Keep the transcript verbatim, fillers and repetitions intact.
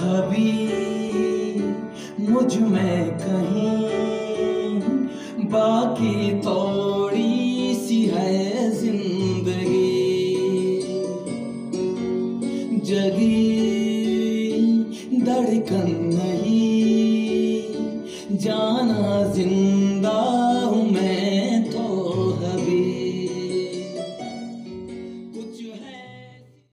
अभी मुझ में कहीं बाकी थोड़ी सी है जिंदगी, जगी धड़कन नहीं, जाना जिंदा हूँ मैं